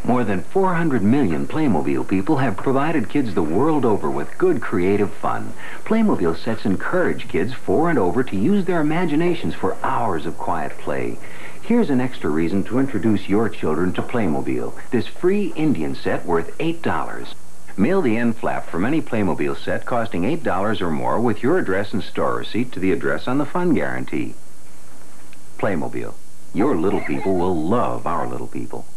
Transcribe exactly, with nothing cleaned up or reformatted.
More than four hundred million Playmobil people have provided kids the world over with good creative fun. Playmobil sets encourage kids four and over to use their imaginations for hours of quiet play. Here's an extra reason to introduce your children to Playmobil. This free Indian set worth eight dollars. Mail the end flap from any Playmobil set costing eight dollars or more with your address and store receipt to the address on the fun guarantee. Playmobil. Your little people will love our little people.